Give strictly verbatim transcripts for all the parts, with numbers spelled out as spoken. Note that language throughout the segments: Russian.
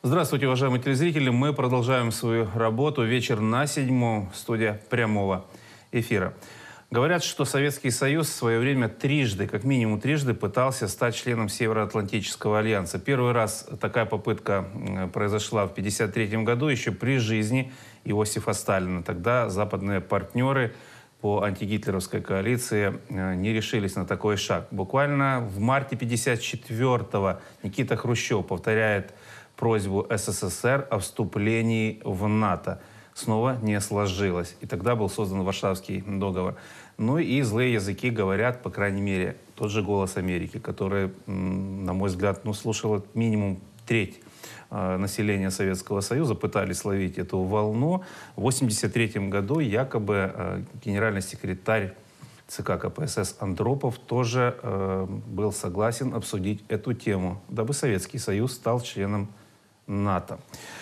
Здравствуйте, уважаемые телезрители. Мы продолжаем свою работу. Вечер на седьмом. Студия прямого эфира. Говорят, что Советский Союз в свое время трижды, как минимум трижды, пытался стать членом Североатлантического альянса. Первый раз такая попытка произошла в тысяча девятьсот пятьдесят третьем году, еще при жизни Иосифа Сталина. Тогда западные партнеры по антигитлеровской коалиции не решились на такой шаг. Буквально в марте тысяча девятьсот пятьдесят четвёртого Никита Хрущев повторяет просьбу СССР о вступлении в НАТО. Снова не сложилось. И тогда был создан Варшавский договор. Ну и злые языки говорят, по крайней мере, тот же «Голос Америки», который, на мой взгляд, ну, слушало минимум треть э, населения Советского Союза, пытались ловить эту волну. В тысяча девятьсот восемьдесят третьем году якобы э, генеральный секретарь ЦК КПСС Андропов тоже э, был согласен обсудить эту тему, дабы Советский Союз стал членом НАТО.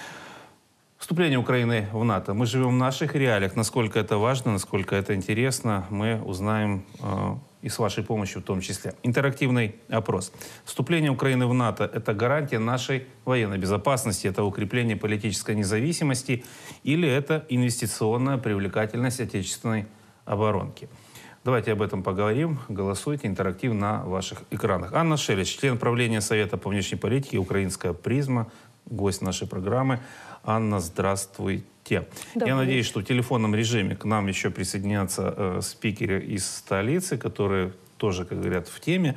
Вступление Украины в НАТО. Мы живем в наших реалиях. Насколько это важно, насколько это интересно, мы узнаем э, и с вашей помощью в том числе. Интерактивный опрос. Вступление Украины в НАТО – это гарантия нашей военной безопасности, это укрепление политической независимости или это инвестиционная привлекательность отечественной оборонки? Давайте об этом поговорим. Голосуйте. Интерактив на ваших экранах. Анна Шелест, член правления Совета по внешней политике «Украинская призма», гость нашей программы. Анна, здравствуйте. Добрый. Я надеюсь, что в телефонном режиме к нам еще присоединятся э, спикеры из столицы, которые тоже, как говорят, в теме.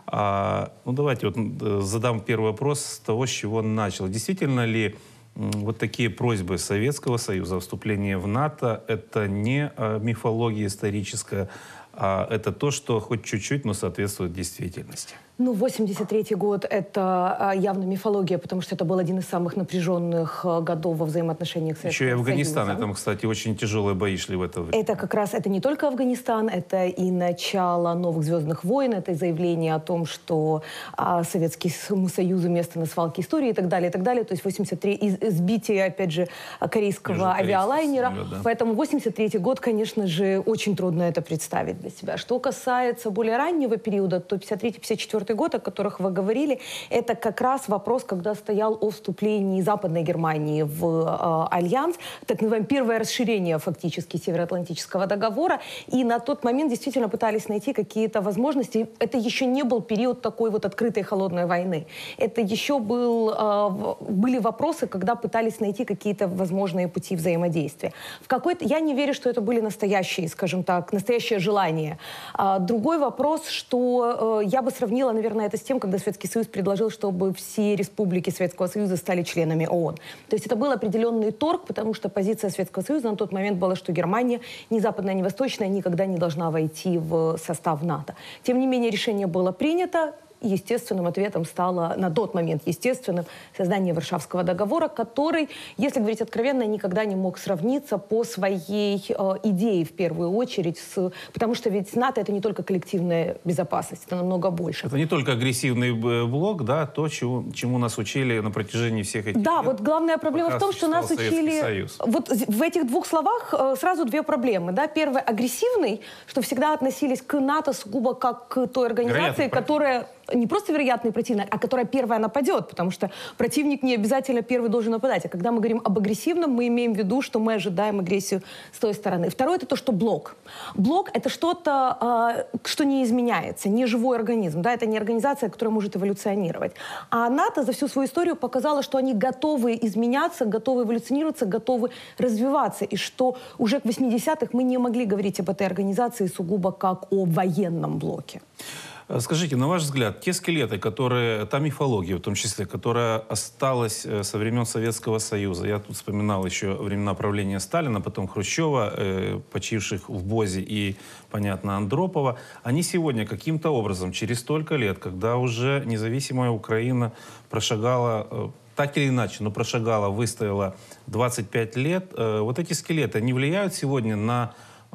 А, ну, давайте вот э, задам первый вопрос с того, с чего начал. Действительно ли э, вот такие просьбы Советского Союза о вступлении в НАТО – это не э, мифология историческая, а это то, что хоть чуть-чуть, но соответствует действительности? Ну, восемьдесят третий год – это явно мифология, потому что это был один из самых напряженных годов во взаимоотношениях Советского Союза. Еще и Афганистан. Это, кстати, очень тяжелые бои шли в это время. Это как раз, это не только Афганистан, это и начало новых звездных войн, это и заявление о том, что а, Советскому Союзу место на свалке истории и так далее, и так далее. То есть восемьдесят три, и сбитие, опять же, корейского авиалайнера. Самолет, да. Поэтому восемьдесят третий год, конечно же, очень трудно это представить для себя. Что касается более раннего периода, то пятьдесят третий — пятьдесят четвёртый год, о которых вы говорили, это как раз вопрос, когда стоял о вступлении Западной Германии в э, Альянс, так называемое первое расширение фактически Североатлантического договора, и на тот момент действительно пытались найти какие-то возможности. Это еще не был период такой вот открытой холодной войны. Это еще был, э, были вопросы, когда пытались найти какие-то возможные пути взаимодействия. В какой-то, я не верю, что это были настоящие, скажем так, настоящее желание. А, другой вопрос, что э, я бы сравнила, наверное, это с тем, когда Советский Союз предложил, чтобы все республики Советского Союза стали членами ООН. То есть это был определенный торг, потому что позиция Советского Союза на тот момент была, что Германия, ни западная, ни восточная, никогда не должна войти в состав НАТО. Тем не менее, решение было принято. Естественным ответом стало, на тот момент естественным, создание Варшавского договора, который, если говорить откровенно, никогда не мог сравниться по своей э, идее, в первую очередь, с, потому что ведь НАТО — это не только коллективная безопасность, это намного больше. Это не только агрессивный блок, да, то, чему, чему нас учили на протяжении всех этих Да, лет. Вот главная проблема в том, что нас учили... Вот в этих двух словах э, сразу две проблемы. Да? Первое — агрессивный, что всегда относились к НАТО сугубо как к той организации, Вероятно, которая... не просто вероятный противник, а которая первая нападет, потому что противник не обязательно первый должен нападать. А когда мы говорим об агрессивном, мы имеем в виду, что мы ожидаем агрессию с той стороны. Второе — это то, что блок. Блок — это что-то, э, что не изменяется, не живой организм. Да? Это не организация, которая может эволюционировать. А НАТО за всю свою историю показало, что они готовы изменяться, готовы эволюционироваться, готовы развиваться. И что уже к восьмидесятым мы не могли говорить об этой организации сугубо как о военном блоке. Скажите, на ваш взгляд, те скелеты, которые, та мифология в том числе, которая осталась со времен Советского Союза, я тут вспоминал еще времена правления Сталина, потом Хрущева, э, почивших в БОЗе и, понятно, Андропова, они сегодня каким-то образом, через столько лет, когда уже независимая Украина прошагала, э, так или иначе, но прошагала, выстояла двадцать пять лет, э, вот эти скелеты, они влияют сегодня на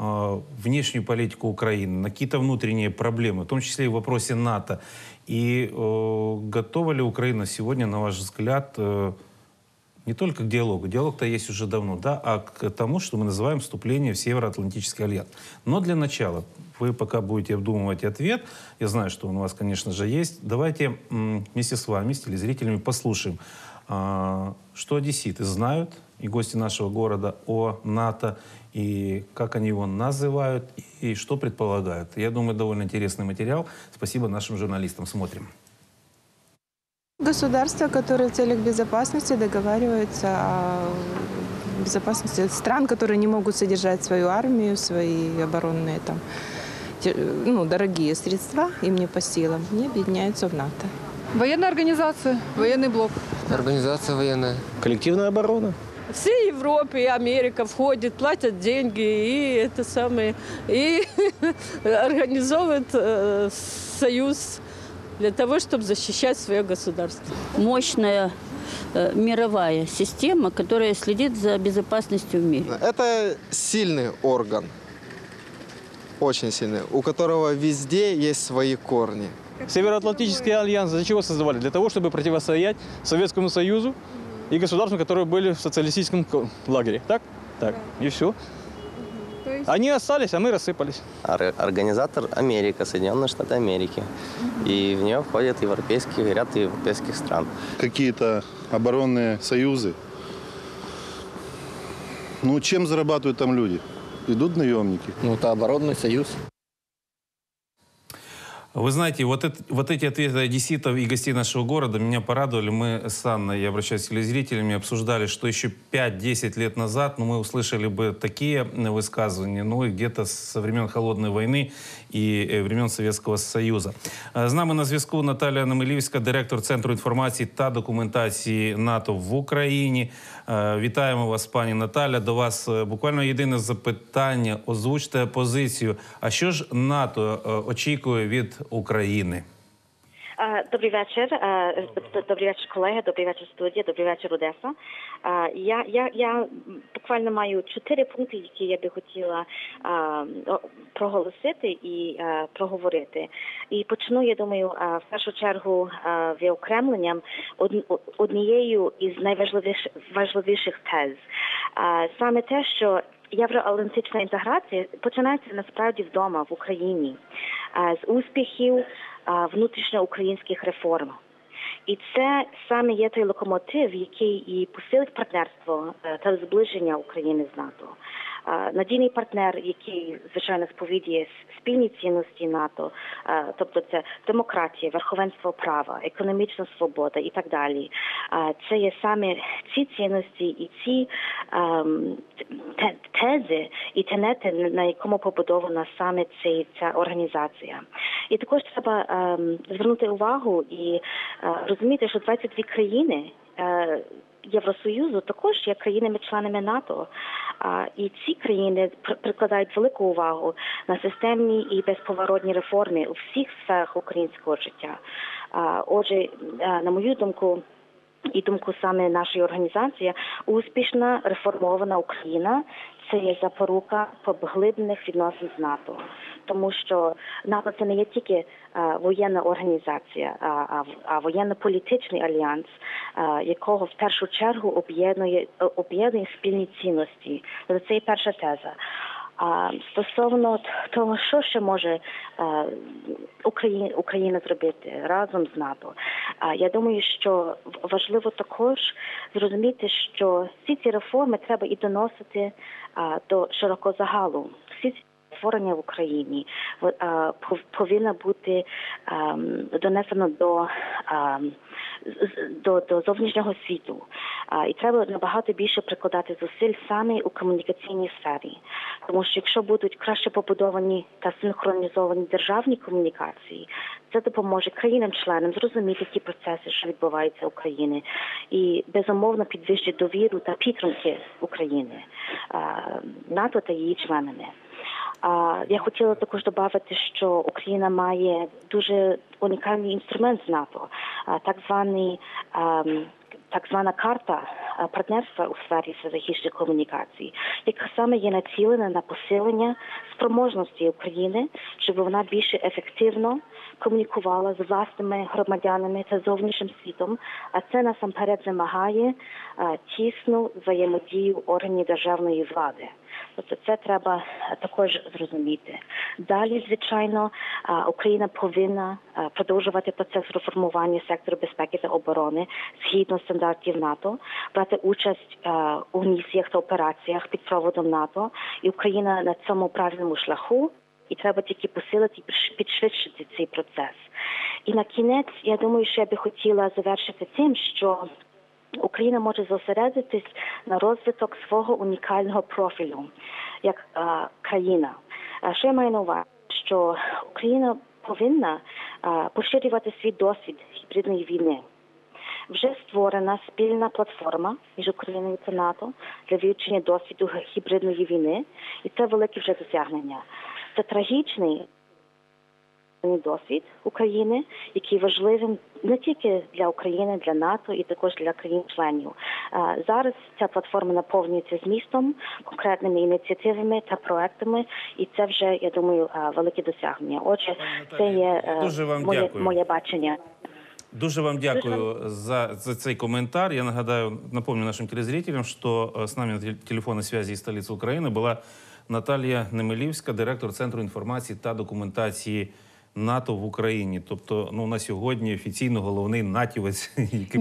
внешнюю политику Украины, на какие-то внутренние проблемы, в том числе и в вопросе НАТО. И э, готова ли Украина сегодня, на ваш взгляд, э, не только к диалогу, диалог-то есть уже давно, да, а к тому, что мы называем вступление в Североатлантический альянс. Но для начала, вы пока будете обдумывать ответ, я знаю, что он у вас, конечно же, есть, давайте вместе с вами, с телезрителями, послушаем Что одесситы знают и гости нашего города о НАТО, и как они его называют, и что предполагают? Я думаю, довольно интересный материал. Спасибо нашим журналистам. Смотрим. Государства, которые в целях безопасности договариваются о безопасности стран, которые не могут содержать свою армию, свои оборонные там, ну, дорогие средства, им не по силам, они объединяются в НАТО. Военная организация, военный блок. Организация военная. Коллективная оборона. Все Европы и Америка входят, платят деньги и это самое, и организовывают э, союз для того, чтобы защищать свое государство. Мощная э, мировая система, которая следит за безопасностью в мире. Это сильный орган, очень сильный, у которого везде есть свои корни. Североатлантический альянс для чего создавали? Для того, чтобы противостоять Советскому Союзу и государствам, которые были в социалистическом лагере. Так? Так. И все. Они остались, а мы рассыпались. Организатор Америка, Соединенные Штаты Америки. И в нее входят европейские, ряд европейских стран. Какие-то оборонные союзы. Ну, чем зарабатывают там люди? Идут наемники. Ну, это оборонный союз. Вы знаете, вот, это, вот эти ответы одесситов и гостей нашего города меня порадовали. Мы с Анной, я обращаюсь к телезрителям, обсуждали, что еще пять-десять лет назад ну, мы услышали бы такие высказывания, ну и где-то со времен Холодной войны і времен Совєтського Союзу. З нами на зв'язку Наталя Немилівська, директор Центру інформації та документації НАТО в Україні. Вітаємо вас, пані Наталя. До вас буквально єдине запитання. Озвучте позицію. А що ж НАТО очікує від України? Добрий вечір. Добрий вечір, колеги. Добрий вечір, студія. Добрий вечір, Одеса. Я, я, я буквально маю чотири пункти, які я би хотіла проголосити і проговорити. І почну, я думаю, в першу чергу виокремленням однією із найважливіших тез. Саме те, що євроатлантична інтеграція починається насправді вдома, в Україні, з успіхів внутрішньоукраїнських реформ. І це саме є той локомотив, який і посилить партнерство та зближення України з НАТО. Надійний партнер, який, звичайно, сповідує спільні цінності НАТО, тобто це демократія, верховенство права, економічна свобода і так далі. Це є саме ці цінності і ці тези і тенети, на якому побудована саме ця організація. І також треба звернути увагу і розуміти, що двадцять дві країни Євросоюзу також є країнами-членами НАТО. І ці країни прикладають велику увагу на системні і безповоротні реформи у всіх сферах українського життя. Отже, на мою думку, і думку саме нашої організації, успішна реформована Україна – це є запорука поглиблених відносин з НАТО. Тому що НАТО – це не є тільки а, воєнна організація, а, а, а воєнно-політичний альянс, а, якого в першу чергу об'єднує, об'єднує спільні цінності. Це є перша теза. А стосовно того, що ще може а, Україна, Україна зробити разом з НАТО, а, я думаю, що важливо також зрозуміти, що всі ці реформи треба і доносити а, до широкого загалу. Всі ці створення в Україні а, повинно бути а, донесено до, а, до, до зовнішнього світу. А, і треба набагато більше прикладати зусиль саме у комунікаційній сфері. Тому що якщо будуть краще побудовані та синхронізовані державні комунікації, це допоможе країнам-членам зрозуміти ті процеси, що відбуваються в Україні. І, безумовно, підвищить довіру та підтримки України, а, НАТО та її членами. А, я хотіла також додати, що Україна має дуже унікальний інструмент з НАТО, а, так званий а, так звана карта партнерства у сфері стратегічних комунікацій, яка саме є націлена на посилення спроможності України, щоб вона більше ефективно комунікувала з власними громадянами та зовнішнім світом, а це насамперед вимагає а, тісну взаємодію органів державної влади. Тобто це треба також зрозуміти. Далі, звичайно, Україна повинна продовжувати процес реформування сектору безпеки та оборони згідно стандартів НАТО, брати участь у місіях та операціях під проводом НАТО. І Україна на цьому правильному шляху, і треба тільки посилити і підшвидшити цей процес. І на кінець, я думаю, що я би хотіла завершити тим, що Україна може зосередитись на розвиток свого унікального профілю як а, країна. А, що я маю на увазі? Що Україна повинна а, поширювати свій досвід гібридної війни. Вже створена спільна платформа між Україною та НАТО для вивчення досвіду гібридної війни, і це велике вже досягнення. Це трагічний досвід України, який важливий не тільки для України, для НАТО і також для країн-членів. Зараз ця платформа наповнюється змістом, конкретними ініціативами та проектами, і це вже, я думаю, велике досягнення. Отже, це є моє, моє бачення. Дуже вам дякую за, за цей коментар. Я нагадаю, напомню нашим телезрителям, что с нами на телефонной связи из столицы Украины была Наталія Немилівська, директор Центру інформації та документації НАТО в Україні. Тобто, ну, на сьогодні офіційно головний натівець.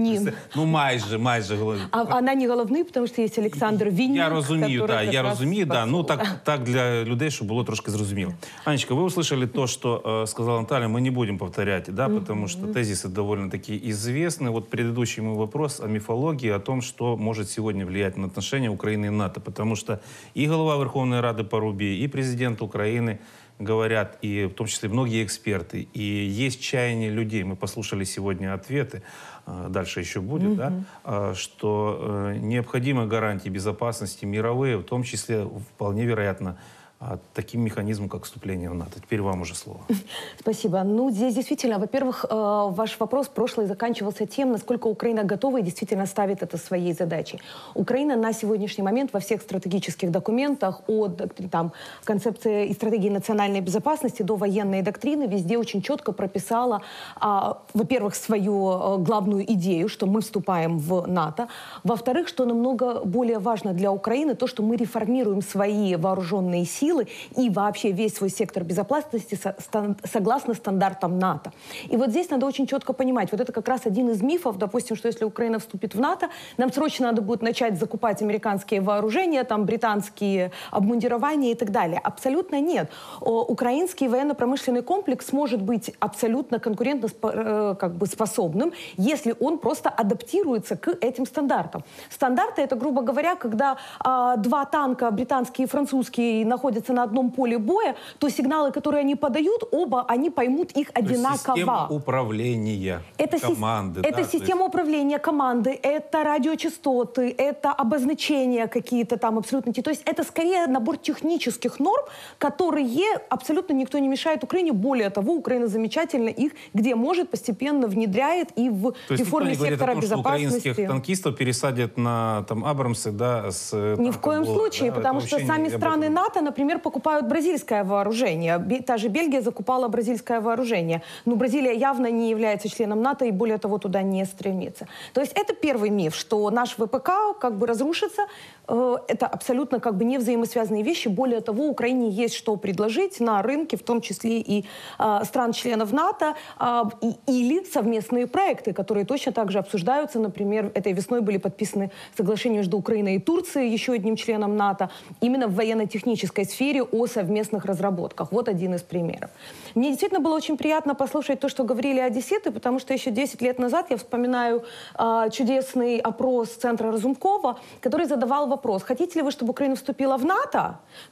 Ну, майже, майже головний. А вона не головний, тому що є Олександр Вінник. Я розумію, да, я розумію, да. Ну, так, так для людей, щоб було трошки зрозуміло. Анечка, вы услышали то, что э, сказала Наталья, мы не будем повторять, да, потому что тезисы довольно-таки известны. Вот предыдущий мой вопрос о мифологии, о том, что может сегодня влиять на отношения Украины и НАТО, потому что и глава Верховной Рады Парубий, и президент Украины говорят, и в том числе многие эксперты, и есть чаяние людей. Мы послушали сегодня ответы, дальше еще будет, mm-hmm. да, что необходимы гарантии безопасности мировые, в том числе, вполне вероятно, таким механизмом, как вступление в НАТО. Теперь вам уже слово. Спасибо. Ну, здесь действительно, во-первых, ваш вопрос прошлый заканчивался тем, насколько Украина готова и действительно ставит это своей задачей. Украина на сегодняшний момент во всех стратегических документах от там, концепции и стратегии национальной безопасности до военной доктрины везде очень четко прописала, а, во-первых, свою главную идею, что мы вступаем в НАТО. Во-вторых, что намного более важно для Украины, то, что мы реформируем свои вооруженные силы и вообще весь свой сектор безопасности со, стан, согласно стандартам НАТО. И вот здесь надо очень четко понимать, вот это как раз один из мифов, допустим, что если Украина вступит в НАТО, нам срочно надо будет начать закупать американские вооружения, там, британские обмундирования и так далее. Абсолютно нет. О, украинский военно-промышленный комплекс может быть абсолютно конкурентно э, как бы способным, если он просто адаптируется к этим стандартам. Стандарты — это, грубо говоря, когда э, два танка, британские и французские, находятся на одном поле боя, то сигналы, которые они подают, оба они поймут их одинаково. Система управления это команды. Си это да, система есть... управления команды, это радиочастоты, это обозначения какие-то там абсолютно. То есть это скорее набор технических норм, которые абсолютно никто не мешает Украине. Более того, Украина замечательно их, где может, постепенно внедряет и в реформе сектора том, безопасности. Что украинских танкистов пересадят на там Абрамсы, да, с... Ни в коем было, случае, да, потому что сами страны НАТО, например, покупают бразильское вооружение. Та же Бельгия закупала бразильское вооружение. Но Бразилия явно не является членом НАТО и, более того, туда не стремится. То есть это первый миф, что наш ВПК как бы разрушится. Это абсолютно как бы не взаимосвязанные вещи. Более того, Украине есть что предложить на рынке, в том числе и э, стран-членов НАТО, э, и, или совместные проекты, которые точно так же обсуждаются. Например, этой весной были подписаны соглашения между Украиной и Турцией, еще одним членом НАТО, именно в военно-технической сфере о совместных разработках. Вот один из примеров. Мне действительно было очень приятно послушать то, что говорили одесситы, потому что еще десять лет назад я вспоминаю э, чудесный опрос Центра Разумкова, который задавал вопрос: хотите ли вы, чтобы Украина вступила в НАТО? Ну,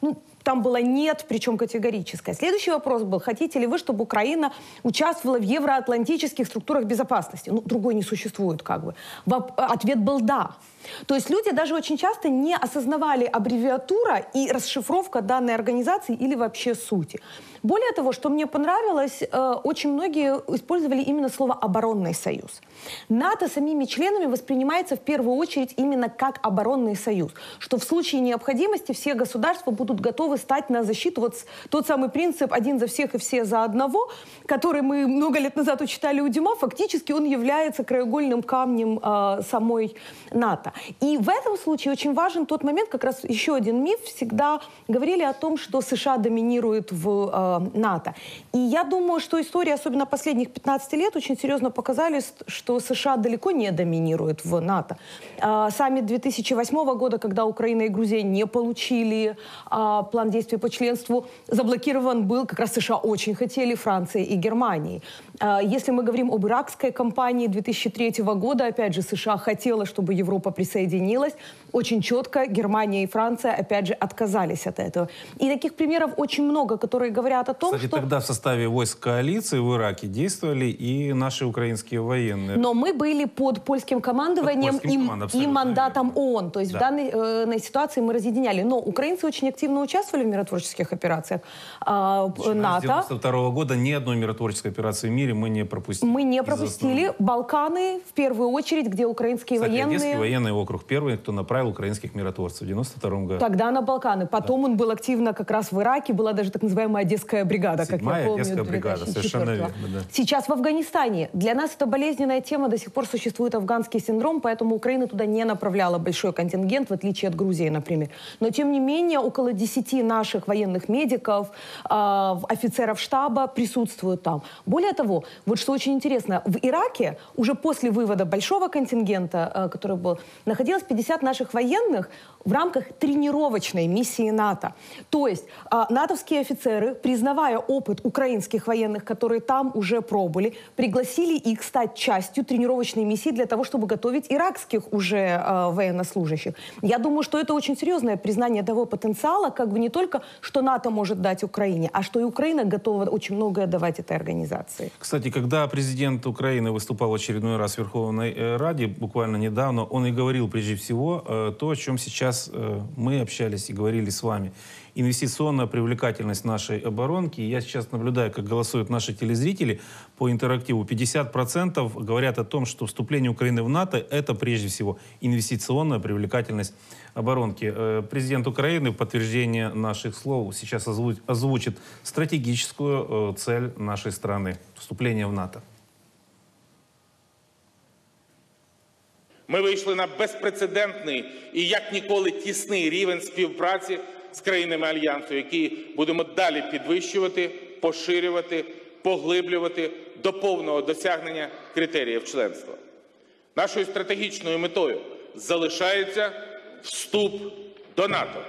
там было «нет», причем категорическое. Следующий вопрос был, хотите ли вы, чтобы Украина участвовала в евроатлантических структурах безопасности? Ну, другой не существует как бы. Ответ был «да». То есть люди даже очень часто не осознавали аббревиатура и расшифровка данной организации или вообще сути. Более того, что мне понравилось, э, очень многие использовали именно слово «оборонный союз». НАТО самими членами воспринимается в первую очередь именно как оборонный союз, что в случае необходимости все государства будут готовы стать на защиту. Вот тот самый принцип «один за всех и все за одного», который мы много лет назад учитали у Дюма, фактически он является краеугольным камнем э, самой НАТО. И в этом случае очень важен тот момент, как раз еще один миф, всегда говорили о том, что США доминирует в э, НАТО. И я думаю, что история, особенно последних пятнадцати лет, очень серьезно показали, что США далеко не доминирует в НАТО. Э, саммит две тысячи восьмого года, когда Украина и Грузия не получили э, план действий по членству, заблокирован был, как раз США очень хотели, Франция и Германия. Э, если мы говорим об иракской кампании две тысячи третьего года, опять же, США хотела, чтобы Европа присоединилась. Очень четко Германия и Франция, опять же, отказались от этого. И таких примеров очень много, которые говорят о том, Кстати, что... тогда в составе войск коалиции в Ираке действовали и наши украинские военные. Но мы были под польским командованием под польским и, команд, и мандатом ООН. То есть да. в данной э, ситуации мы разъединяли. Но украинцы очень активно участвовали в миротворческих операциях э, НАТО. С девяносто второго года ни одной миротворческой операции в мире мы не пропустили. Мы не пропустили. Балканы, в первую очередь, где украинские Кстати, военные... Одесский военный округ первый, кто направил украинских миротворцев в девяносто втором году. Тогда на Балканы. Потом да. он был активно как раз в Ираке. Была даже так называемая Одесская бригада, как я помню. Одесская бригада, совершенно верно. Да. Сейчас в Афганистане. Для нас это болезненная тема. До сих пор существует афганский синдром, поэтому Украина туда не направляла большой контингент, в отличие от Грузии, например. Но, тем не менее, около десяти наших военных медиков, э, офицеров штаба присутствуют там. Более того, вот что очень интересно, в Ираке уже после вывода большого контингента, э, который был, находилось пятьдесят наших военных в рамках тренировочной миссии НАТО. То есть э, натовские офицеры, признавая опыт украинских военных, которые там уже пробыли, пригласили их стать частью тренировочной миссии для того, чтобы готовить иракских уже э, военнослужащих. Я думаю, что это очень серьезное признание того потенциала, как бы не только, что НАТО может дать Украине, а что и Украина готова очень многое давать этой организации. Кстати, когда президент Украины выступал в очередной раз в Верховной Раде, буквально недавно, он и говорил прежде всего э, то, о чем сейчас э, мы общались и говорили с вами. Инвестиционная привлекательность нашей оборонки. Я сейчас наблюдаю, как голосуют наши телезрители по интерактиву. пятьдесят процентов говорят о том, что вступление Украины в НАТО – это прежде всего инвестиционная привлекательность оборонки. Президент Украины в подтверждение наших слов сейчас озвучит стратегическую цель нашей страны – вступление в НАТО. Ми вийшли на безпрецедентний і як ніколи тісний рівень співпраці з країнами Альянсу, які будемо далі підвищувати, поширювати, поглиблювати до повного досягнення критеріїв членства. Нашою стратегічною метою залишається вступ до НАТО.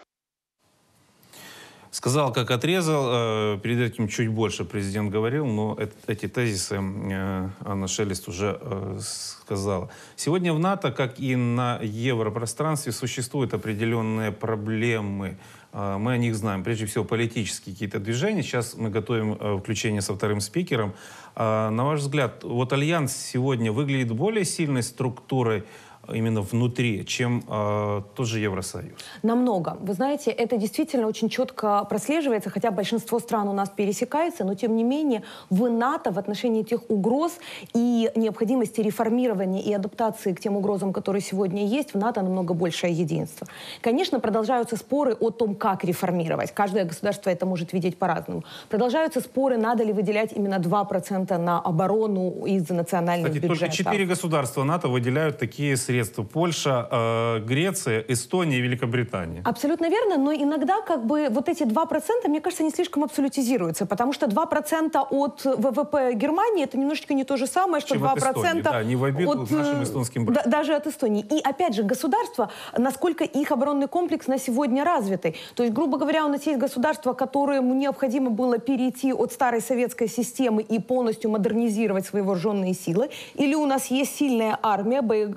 Сказал, как отрезал. Перед этим чуть больше президент говорил, но эти тезисы Анна Шелест уже сказала. Сегодня в НАТО, как и на европространстве, существуют определенные проблемы. Мы о них знаем. Прежде всего, политические какие-то движения. Сейчас мы готовим включение со вторым спикером. На ваш взгляд, вот Альянс сегодня выглядит более сильной структурой именно внутри, чем э, тот же Евросоюз? Намного. Вы знаете, это действительно очень четко прослеживается, хотя большинство стран у нас пересекается, но тем не менее в НАТО в отношении тех угроз и необходимости реформирования и адаптации к тем угрозам, которые сегодня есть, в НАТО намного большее единство. Конечно, продолжаются споры о том, как реформировать. Каждое государство это может видеть по-разному. Продолжаются споры, надо ли выделять именно два процента на оборону из национальных Кстати, бюджетов. Только четыре государства НАТО выделяют такие средства. Польша, э, Греция, Эстония и Великобритания. Абсолютно верно, но иногда как бы вот эти два процента, мне кажется, не слишком абсолютизируются, потому что два процента от ВВП Германии это немножечко не то же самое, что два процента да, не в обиду от нашим эстонским братьям. Да, даже от Эстонии. И опять же, государства, насколько их оборонный комплекс на сегодня развитый. То есть, грубо говоря, у нас есть государства, которым необходимо было перейти от старой советской системы и полностью модернизировать свои вооруженные силы, или у нас есть сильная армия, боеспособная,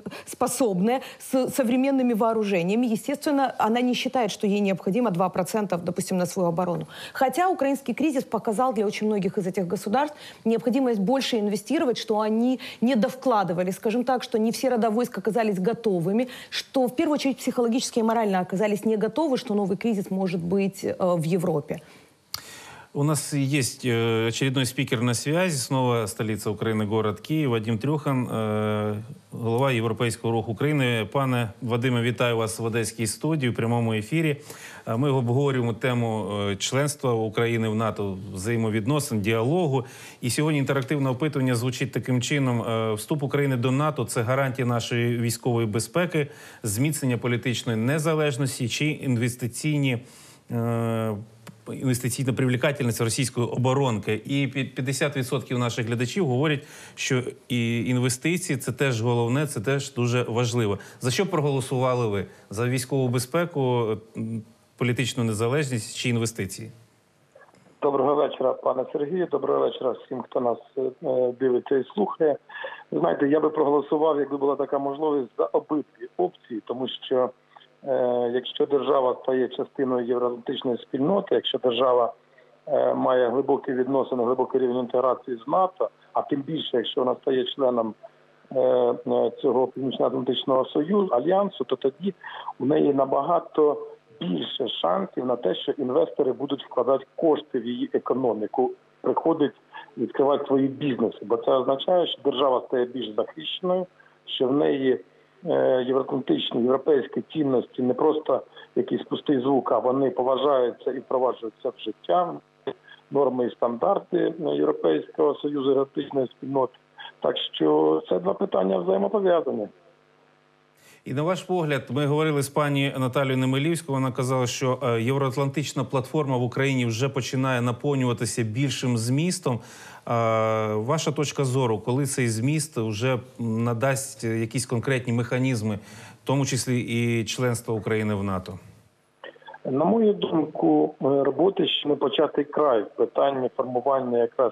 способная, с современными вооружениями. Естественно, она не считает, что ей необходимо два процента, допустим, на свою оборону. Хотя украинский кризис показал для очень многих из этих государств необходимость больше инвестировать, что они не довкладывали. Скажем так, что не все рода войск оказались готовыми, что в первую очередь психологически и морально оказались не готовы, что новый кризис может быть э, в Европе. У нас есть э, очередной спикер на связи, снова столица України, город Київ, Вадим Трюхан, э, голова Європейського руху України. Пане Вадиме, вітаю вас в Одеській студії, в прямому ефірі. Ми обговорюємо тему членства України в НАТО, взаємовідносин, діалогу. І сьогодні інтерактивне опитування звучить таким чином. Вступ України до НАТО – це гарантія нашої військової безпеки, зміцнення політичної незалежності чи інвестиційні інвестиційна привлекательність російської оборонки. І п'ятдесят відсотків наших глядачів говорять, що і інвестиції – це теж головне, це теж дуже важливо. За що проголосували ви? За військову безпеку, політичну незалежність чи інвестиції? Доброго вечора, пане Сергію. Доброго вечора всім, хто нас дивиться і слухає. Знаєте, я би проголосував, якби була така можливість, за обидві опції, тому що е, якщо держава стає частиною євроатлантичної спільноти, якщо держава е, має глибокі відносини, глибокий рівень інтеграції з НАТО, а тим більше, якщо вона стає членом е, цього Північно-Атлантичного Союзу, Альянсу, то тоді у неї набагато більше шансів на те, що інвестори будуть вкладати кошти в її економіку, приходять відкривати свої бізнеси. Бо це означає, що держава стає більш захищеною, що в неї е, євроатлантичні, європейські цінності не просто якийсь пустий звук, а вони поважаються і впроваджуються в життя, норми і стандарти Європейського Союзу, євроатлантичної спільноти. Так що це два питання взаємопов'язані. І на ваш погляд, ми говорили з пані Наталією Немилівською, вона казала, що євроатлантична платформа в Україні вже починає наповнюватися більшим змістом. Ваша точка зору, коли цей зміст вже надасть якісь конкретні механізми, в тому числі і членство України в НАТО? На мою думку, роботи ще не початий край в питанні формування якраз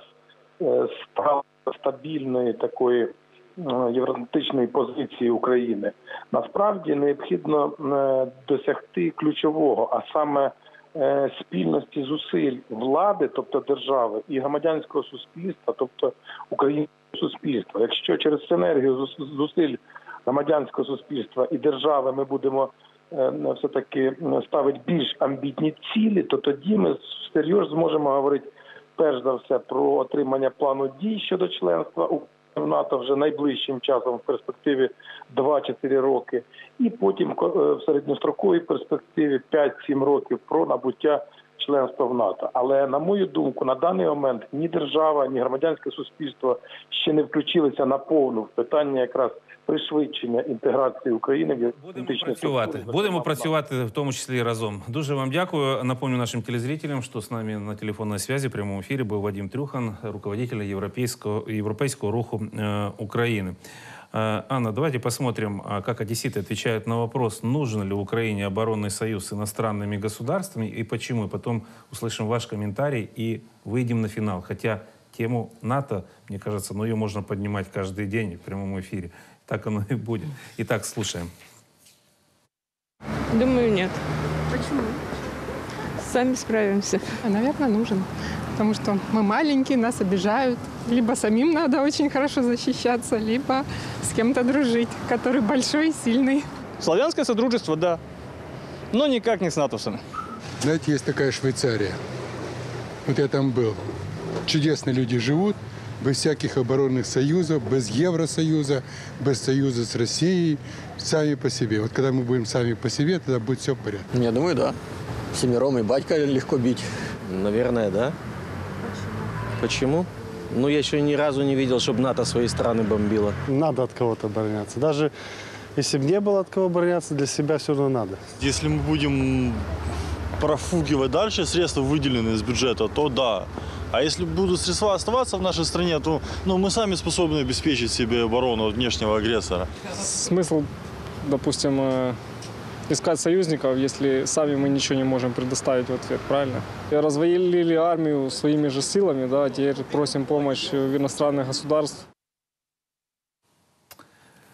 стабільної такої євроатлантичної позиції України. Насправді необхідно досягти ключового, а саме спільності зусиль влади, тобто держави, і громадянського суспільства, тобто українського суспільства. Якщо через синергію зусиль громадянського суспільства і держави ми будемо все-таки ставити більш амбітні цілі, то тоді ми всерйоз зможемо говорити перш за все про отримання плану дій щодо членства в НАТО вже найближчим часом в перспективі два-чотири роки, і потім в середньостроковій перспективі п'ять-сім років про набуття членства в НАТО. Але, на мою думку, на даний момент ні держава, ні громадянське суспільство ще не включилися наповну в питання якраз пришвидшення інтеграції України в євроатлантичну структуру. Будемо працювати в тому числі разом. Дуже вам дякую. Напомню нашим телезрителям, что с нами на телефонной связи в прямом эфире был Вадим Трюхан, руководитель Европейского, Европейского руху э, Украины. Э, Анна, давайте посмотрим, как одесситы отвечают на вопрос, нужен ли Украине оборонный союз с иностранными государствами и почему. И потом услышим ваш комментарий и выйдем на финал. Хотя тему НАТО, мне кажется, ну, ее можно поднимать каждый день в прямом эфире. Так оно и будет. Итак, слушаем. Думаю, нет. Почему? Сами справимся. Наверное, нужен. Потому что мы маленькие, нас обижают. Либо самим надо очень хорошо защищаться, либо с кем-то дружить, который большой и сильный. Славянское содружество, да. Но никак не с натовцами. Знаете, есть такая Швейцария. Вот я там был. Чудесные люди живут. Без всяких оборонных союзов, без Евросоюза, без союза с Россией, сами по себе. Вот когда мы будем сами по себе, тогда будет все в порядке. Я думаю, да. Семером и батька легко бить. Наверное, да. Почему? Почему? Ну, я еще ни разу не видел, чтобы НАТО свои страны бомбило. Надо от кого-то обороняться. Даже если бы не было от кого обороняться, для себя все равно надо. Если мы будем профугивать дальше средства, выделенные из бюджета, то да. А если будут средства оставаться в нашей стране, то ну, мы сами способны обеспечить себе оборону от внешнего агрессора. Смысл, допустим, искать союзников, если сами мы ничего не можем предоставить в ответ, правильно? И развалили армию своими же силами, да, теперь просим помощь в иностранных государств.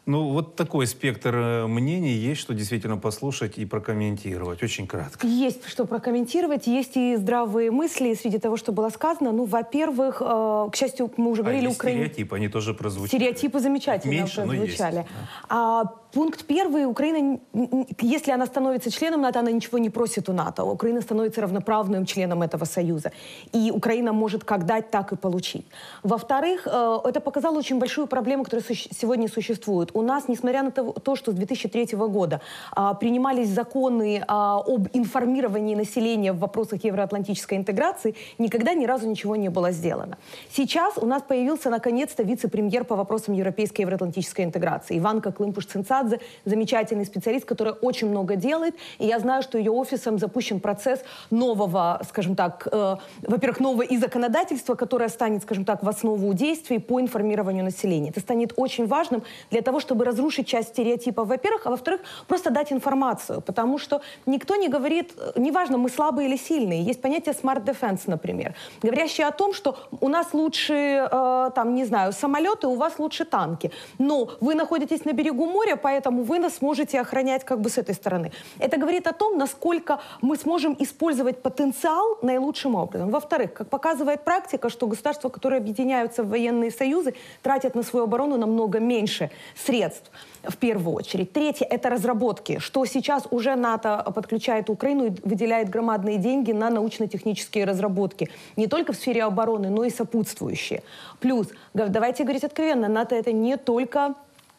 Ну, вот такой спектр мнений есть, что действительно послушать и прокомментировать. Очень кратко. Есть что прокомментировать, есть и здравые мысли среди того, что было сказано. Ну, во-первых, э, к счастью, мы уже говорили... А есть Украин... стереотипы, они тоже прозвучали. Стереотипы замечательно Меньше, прозвучали. Но есть. А, пункт первый. Украина, если она становится членом НАТО, она ничего не просит у НАТО. Украина становится равноправным членом этого союза. И Украина может как дать, так и получить. Во-вторых, э, это показало очень большую проблему, которая су- сегодня существует. У нас, несмотря на то, что с две тысячи третьего года а, принимались законы а, об информировании населения в вопросах евроатлантической интеграции, никогда ни разу ничего не было сделано. Сейчас у нас появился наконец-то вице-премьер по вопросам европейской и евроатлантической интеграции Иванка Климпуш-Цинцадзе, замечательный специалист, который очень много делает. И я знаю, что ее офисом запущен процесс нового, скажем так, э, во-первых, нового и законодательства, которое станет, скажем так, в основу действий по информированию населения. Это станет очень важным для того, чтобы разрушить часть стереотипов, во-первых, а во-вторых, просто дать информацию, потому что никто не говорит, неважно, мы слабые или сильные, есть понятие smart defense, например, говорящее о том, что у нас лучше, э, там, не знаю, самолеты, у вас лучше танки, но вы находитесь на берегу моря, поэтому вы нас сможете охранять как бы с этой стороны. Это говорит о том, насколько мы сможем использовать потенциал наилучшим образом. Во-вторых, как показывает практика, что государства, которые объединяются в военные союзы, тратят на свою оборону намного меньше средств, в первую очередь. Третье – это разработки, что сейчас уже НАТО подключает Украину и выделяет громадные деньги на научно-технические разработки. Не только в сфере обороны, но и сопутствующие. Плюс, давайте говорить откровенно, НАТО – это не только...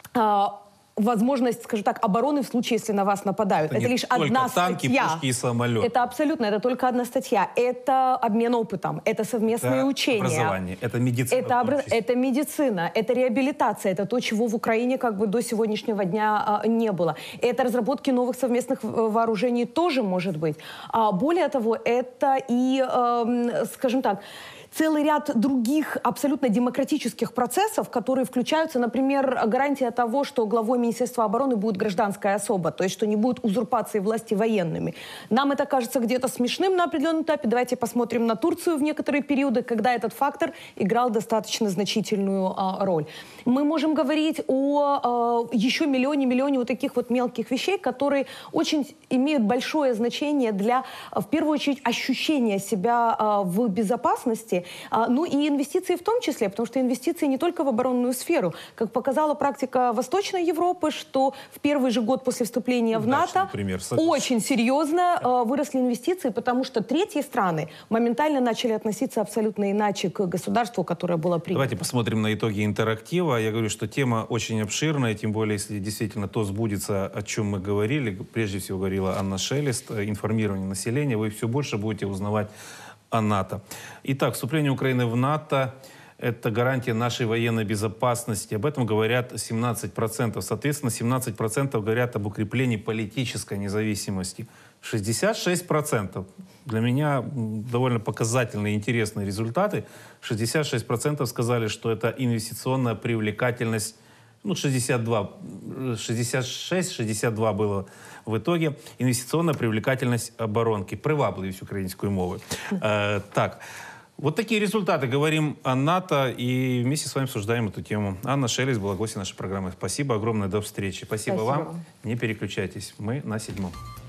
А, возможность, скажем так, обороны в случае, если на вас нападают. Это, это лишь одна танки, статья. пушки и самолеты. Это абсолютно, это только одна статья. Это обмен опытом, это совместные это учения. Образование, это медицина. Это, образ... это медицина, это реабилитация, это то, чего в Украине как бы до сегодняшнего дня а, не было. Это разработки новых совместных вооружений тоже может быть. А, более того, это и, а, скажем так, целый ряд других абсолютно демократических процессов, которые включаются, например, гарантия того, что главой Министерства обороны будет гражданская особа, то есть что не будет узурпации власти военными. Нам это кажется где-то смешным на определенном этапе. Давайте посмотрим на Турцию в некоторые периоды, когда этот фактор играл достаточно значительную а, роль. Мы можем говорить о а, еще миллионе-миллионе вот таких вот мелких вещей, которые очень имеют большое значение для, в первую очередь, ощущения себя а, в безопасности. А, ну и инвестиции в том числе, потому что инвестиции не только в оборонную сферу. Как показала практика Восточной Европы, что в первый же год после вступления в НАТО например, очень серьезно а, выросли инвестиции, потому что третьи страны моментально начали относиться абсолютно иначе к государству, которое было принято. Давайте посмотрим на итоги интерактива. Я говорю, что тема очень обширная, тем более, если действительно то сбудется, о чем мы говорили. Прежде всего говорила Анна Шелест, информирование населения. Вы все больше будете узнавать о НАТО. Итак, вступление Украины в НАТО – это гарантия нашей военной безопасности. Об этом говорят семнадцать процентов. Соответственно, семнадцать процентов говорят об укреплении политической независимости. шестьдесят шесть процентов. Для меня довольно показательные и интересные результаты. шестьдесят шесть процентов сказали, что это инвестиционная привлекательность. Ну, шестьдесят два, шестьдесят шесть, шестьдесят два было в итоге. Инвестиционная привлекательность оборонки. Привабливість української мови. Э, так, вот такие результаты. Говорим о НАТО и вместе с вами обсуждаем эту тему. Анна Шелест была гостьей нашей программы. Спасибо огромное, до встречи. Спасибо, Спасибо вам. Не переключайтесь, мы на седьмом.